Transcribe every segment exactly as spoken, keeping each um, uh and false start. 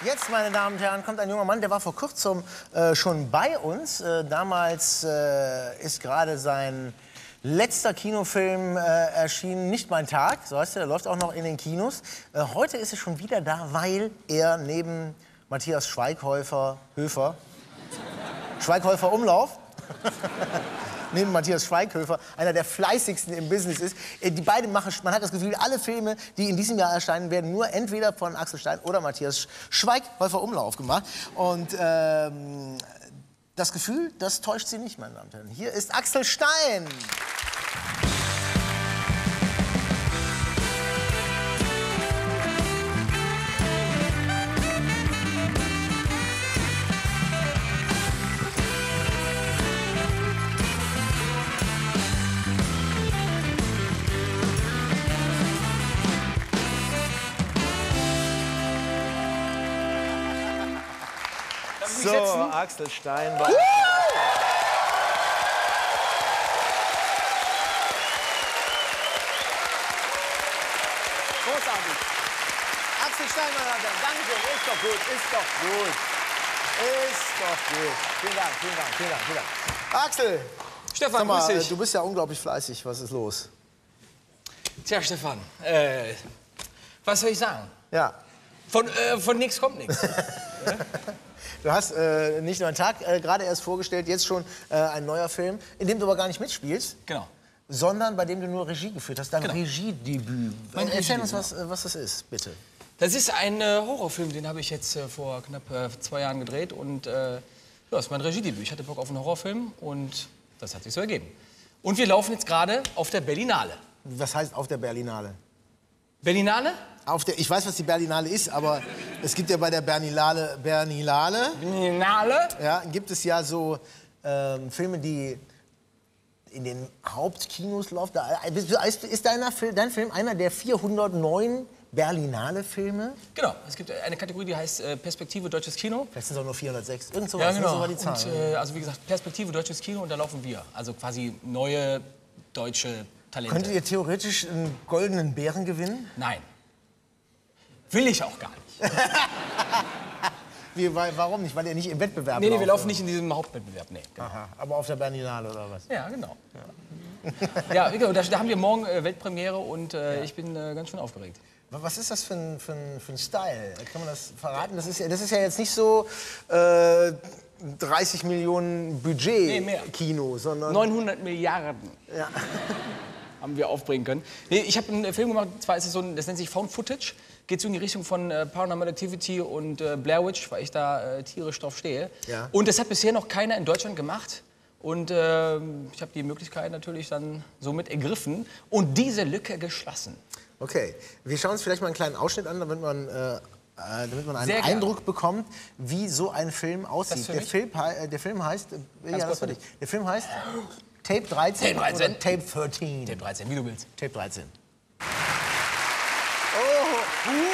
Jetzt, meine Damen und Herren, kommt ein junger Mann, der war vor kurzem äh, schon bei uns. Äh, damals äh, ist gerade sein letzter Kinofilm äh, erschienen, Nicht mein Tag, so heißt er, der läuft auch noch in den Kinos. Äh, heute ist er schon wieder da, weil er neben Matthias Schweighöfer, Höfer, Schweighöfer Umlauf, neben Matthias Schweighöfer, einer der fleißigsten im Business ist. Die beiden machen, man hat das Gefühl, alle Filme, die in diesem Jahr erscheinen, werden nur entweder von Axel Stein oder Matthias Schweighöfer Umlauf gemacht. Und ähm, das Gefühl, das täuscht Sie nicht, meine Damen und Herren. Hier ist Axel Stein. So, Axel Stein. War Großartig. Axel Stein, meine Damen und Herren, danke. Ist doch gut, ist doch gut. Ist doch gut. Vielen Dank, vielen Dank, vielen Dank, vielen Dank. Axel, Stefan, sag mal, grüß dich. du bist ja unglaublich fleißig. Was ist los? Tja, Stefan, äh, was soll ich sagen? Ja. Von, äh, von nichts kommt nichts. Du hast äh, Nicht nur einen Tag äh, gerade erst vorgestellt, jetzt schon äh, ein neuer Film, in dem du aber gar nicht mitspielst, Genau. sondern bei dem du nur Regie geführt hast, dein Genau. Regiedebüt. Mein Erzähl Regiedebüt, uns, was, äh, was das ist, bitte. Das ist ein äh, Horrorfilm, den habe ich jetzt äh, vor knapp äh, zwei Jahren gedreht. Und äh, ja, das ist mein Regiedebüt. Ich hatte Bock auf einen Horrorfilm und das hat sich so ergeben. Und wir laufen jetzt gerade auf der Berlinale. Was heißt auf der Berlinale? Berlinale? Auf der, ich weiß, was die Berlinale ist, aber es gibt ja bei der Berlinale, Berlinale, Berlinale? ja, gibt es ja so ähm, Filme, die in den Hauptkinos laufen. Da, ist ist deiner, dein Film einer der vierhundertneun Berlinale-Filme? Genau. Es gibt eine Kategorie, die heißt äh, Perspektive Deutsches Kino. Vielleicht sind es auch nur vierhundertsechs. Irgend sowas, Ja, ne? genau. So war die Zahl. Und, äh, also wie gesagt, Perspektive Deutsches Kino und da laufen wir. Also quasi neue deutsche Talente. Könntet ihr theoretisch einen goldenen Bären gewinnen? Nein. Will ich auch gar nicht. Wie, weil, warum nicht? Weil ihr nicht im Wettbewerb Nee, nee, wir lauft, laufen nicht in diesem Hauptwettbewerb. Nee, genau. Aha, aber auf der Berlinale oder was? Ja, genau. Ja, ja da, da haben wir morgen äh, Weltpremiere und äh, ja. ich bin äh, ganz schön aufgeregt. Was ist das für ein, für ein, für ein Style? Kann man das verraten? Das ist ja, das ist ja jetzt nicht so äh, dreißig Millionen Budget Nee, mehr. Kino, sondern... neunhundert Milliarden Ja. haben wir aufbringen können. Nee, ich habe einen Film gemacht, zwar ist es so ein, das nennt sich Found Footage. Geht so in die Richtung von äh, Paranormal Activity und äh, Blair Witch, weil ich da äh, tierisch drauf stehe. Ja. Und das hat bisher noch keiner in Deutschland gemacht. Und äh, ich habe die Möglichkeit natürlich dann somit ergriffen und diese Lücke geschlossen. Okay, wir schauen uns vielleicht mal einen kleinen Ausschnitt an, damit man, äh, damit man einen Sehr gerne. Eindruck bekommt, wie so ein Film aussieht. für Der mich? Film, äh, der Film heißt... Äh, ja, das kurz für für dich. Der Film heißt Tape dreizehn, Tape dreizehn. oder Tape dreizehn? Tape dreizehn, wie du willst. Tape dreizehn. Oh, uh.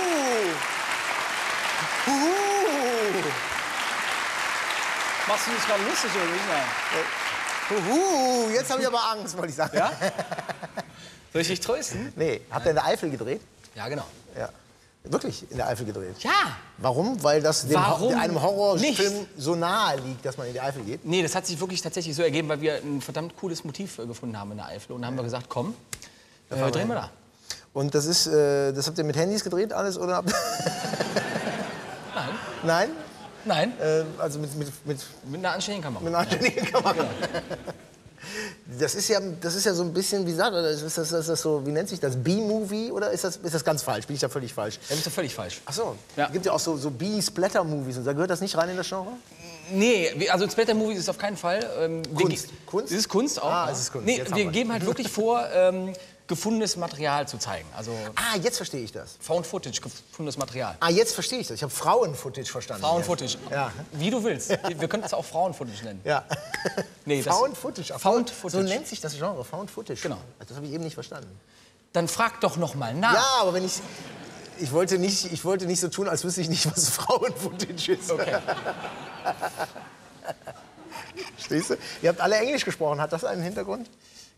Uh. Machst du das gerade lustig oder nicht? Uhu, jetzt habe ich aber Angst, wollte ich sagen. Ja? Soll ich dich trösten? Nee, habt ihr in der Eifel gedreht? Ja, genau. Ja. Wirklich in der Eifel gedreht? Ja! Warum? Weil das dem Warum Ho einem Horrorfilm nicht? so nahe liegt, dass man in die Eifel geht? Nee, das hat sich wirklich tatsächlich so ergeben, weil wir ein verdammt cooles Motiv äh, gefunden haben in der Eifel. Und dann haben wir gesagt, komm, äh, drehen wir da. Und das ist, äh, das habt ihr mit Handys gedreht alles, oder? habt- Nein. Nein? Nein, Äh, also mit, mit, mit, mit einer anständigen Kamera. mit einer anständigen Kamera. Das ist ja, das ist ja so ein bisschen, wie sagt er, ist das, ist das so, wie nennt sich das, B-Movie oder ist das, ist das ganz falsch? Bin ich da völlig falsch? Das ist doch völlig falsch. Ach so, Ja. es gibt ja auch so, so B-Splatter-Movies und da gehört das nicht rein in das Genre? Nee, wir- also ein Splatter-Movie ist es auf keinen Fall. Ähm, wir Kunst. ge- Kunst? Es ist Kunst auch. Ah, ja. es ist Kunst. Nee, Jetzt haben wir wir. geben halt wirklich vor, ähm, gefundenes Material zu zeigen. Also Ah, jetzt verstehe ich das. Found Footage, gefundenes Material. Ah, jetzt verstehe ich das. Ich habe Frauen-Footage verstanden. Frauen-Footage. Ja. Wie du willst. Wir können es auch Frauen-Footage nennen. Ja. Nee, das- Found-Footage. Ach, Found So Footage. nennt sich das Genre, Found-Footage. Genau. Das habe ich eben nicht verstanden. Dann frag doch noch mal nach. Ja, aber wenn ich... Ich wollte, nicht, ich wollte nicht so tun, als wüsste ich nicht, was Frauen-Footage ist. Okay. Verstehst du? Ihr habt alle Englisch gesprochen. Hat das einen Hintergrund?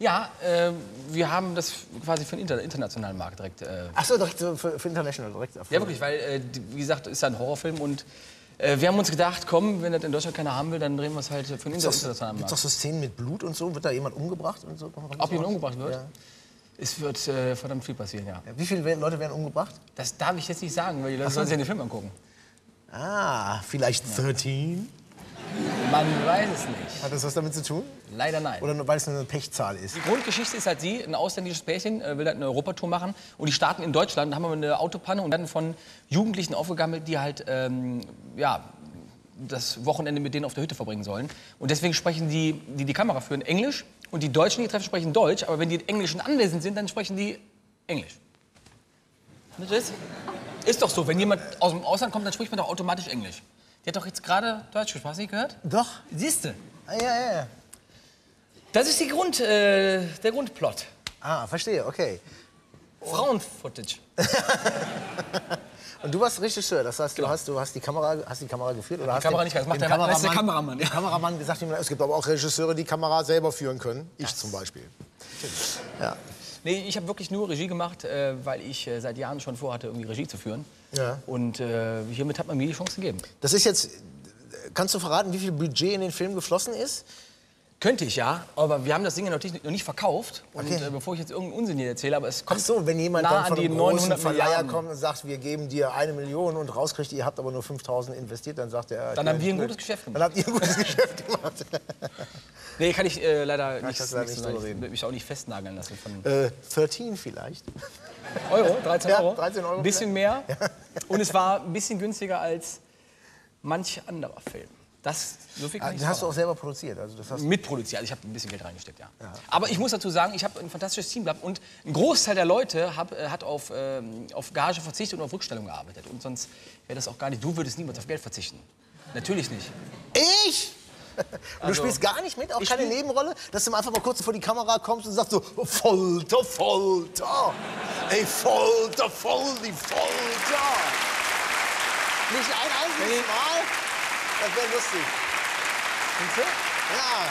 Ja, äh, wir haben das quasi für den inter internationalen Markt direkt. Äh, Ach so, direkt so für, für International direkt. ja, wirklich, weil, äh, wie gesagt, ist ja ein Horrorfilm und äh, wir haben uns gedacht, komm, wenn das in Deutschland keiner haben will, dann drehen wir es halt für den inter internationalen Gibt es Markt. doch so Szenen mit Blut und so? Wird da jemand umgebracht und so? Ob jemand umgebracht wird? Ja. Es wird äh, verdammt viel passieren, ja. Ja, wie viele werden- Leute werden umgebracht? Das darf ich jetzt nicht sagen, weil die Leute sollen sich ja den Film angucken. Ah, vielleicht dreizehn? Man weiß es nicht. Hat das was damit zu tun? Leider nein. Oder nur, weil es nur eine Pechzahl ist? Die Grundgeschichte ist halt die, ein ausländisches Pärchen äh, will halt eine Europatour machen und die starten in Deutschland, haben aber eine Autopanne und werden von Jugendlichen aufgegammelt, die halt ähm, ja, das Wochenende mit denen auf der Hütte verbringen sollen. Und deswegen sprechen die, die die Kamera führen, Englisch und die Deutschen, die treffen, sprechen Deutsch, aber wenn die Englischen anwesend sind, dann sprechen die Englisch. Und das ist, ist doch so, wenn jemand aus dem Ausland kommt, dann spricht man doch automatisch Englisch. Die hat doch jetzt gerade Deutsch gesprochen, hast du nicht gehört? Doch. Siehste. Ah, ja, ja, ja. Das ist die Grund, äh, der Grundplot. Ah, verstehe, okay. Frauenfootage. Und du warst Regisseur, das heißt, du, hast, du hast, die Kamera, hast die Kamera geführt? Oder hast Kamera den, nicht, das macht dem der Mann, das ist der Kameramann, ja. dem Kameramann gesagt, es gibt aber auch Regisseure, die Kamera selber führen können. Ich zum Beispiel. Ja. Nee, ich habe wirklich nur Regie gemacht, äh, weil ich äh, seit Jahren schon vorhatte, irgendwie Regie zu führen. Ja. Und äh, hiermit hat man mir die Chance gegeben. Das ist jetzt, kannst du verraten, wie viel Budget in den Film geflossen ist? Könnte ich ja, aber wir haben das Ding ja noch nicht, noch nicht verkauft. Und Okay. äh, bevor ich jetzt irgendeinen Unsinn hier erzähle, aber es Ach kommt so, wenn jemand nah dann von an die einem großen neunhundert Verleiher Milliarden. kommt und sagt, wir geben dir eine Million und rauskriegt, ihr habt aber nur fünftausend investiert, dann sagt er... Dann ja, haben wir ein blöd. gutes Geschäft Dann gemacht. habt ihr ein gutes Geschäft gemacht. Nee, kann ich äh, leider nicht, kannst du leider nichts nicht zu sagen. drüber Ich reden. will mich auch nicht festnageln lassen von äh, dreizehn vielleicht. Euro, dreizehn Ja, Euro. dreizehn Euro Ein bisschen mehr. Und es war ein bisschen günstiger als manch anderer Film. Das, so viel kann Ah, ich den hast du sagen. auch selber produziert. Also das hast Mitproduziert. Also ich habe ein bisschen Geld reingesteckt, ja. Aber ich muss dazu sagen, ich habe ein fantastisches Team gehabt und ein Großteil der Leute hab, äh, hat auf, ähm, auf Gage verzichtet und auf Rückstellung gearbeitet. Und sonst wäre das auch gar nicht, du würdest niemals auf Geld verzichten. Natürlich nicht. Ich? Und du Also, spielst gar nicht mit, auch ich keine spiel- Nebenrolle? Dass du mal einfach mal kurz vor die Kamera kommst und sagst so, Folter, Folter. Ey, Folter, voll die Folter. Nicht ein einziges Nee. Mal? Das wäre lustig. Findest du? Ja.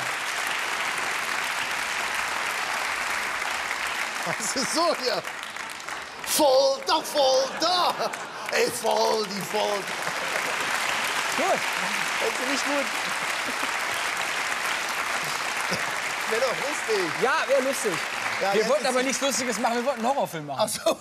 Was ist so hier? Folter, Folter. Ey, voll die Folter. Gut. Das ist nicht gut. Wäre doch lustig. Ja, wäre lustig. Ja, wir jetzt wollten ist- aber nichts Lustiges machen, wir wollten einen Horrorfilm machen. Ach so.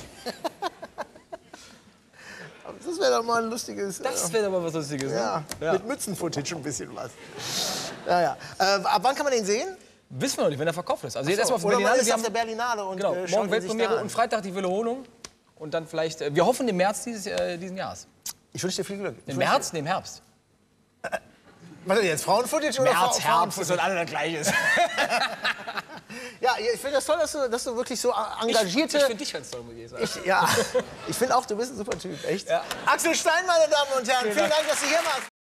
Das wäre doch mal ein lustiges... Das wäre aber was Lustiges. ja, Ne? Ja. mit Mützenfootage ein bisschen was. Ja, ja. Äh, ab wann kann man den sehen? Wissen wir noch nicht, wenn er verkauft ist. Also jetzt erstmal auf Oder man Berlinale. ist Wir auf der haben, Berlinale und genau, äh, schaut morgen ihn sich Weltpremiere da an. und Freitag die Wiederholung. Und dann vielleicht, äh, wir hoffen im März dieses, äh, diesen Jahres. Ich wünsche dir viel Glück. Ich Im wünsch März? Nee, im Herbst. dir- Was ist jetzt, Frauenfootage oder März, Frau- Herbst, das Frauenfootage? wird alle das Gleiche. Ja, ich finde das toll, dass du, dass du wirklich so engagierte... Ich finde dich ganz toll, muss ich sagen. Ich, ja, ich finde auch, du bist ein super Typ, echt. Ja. Axel Stein, meine Damen und Herren, vielen Dank, dass du hier warst.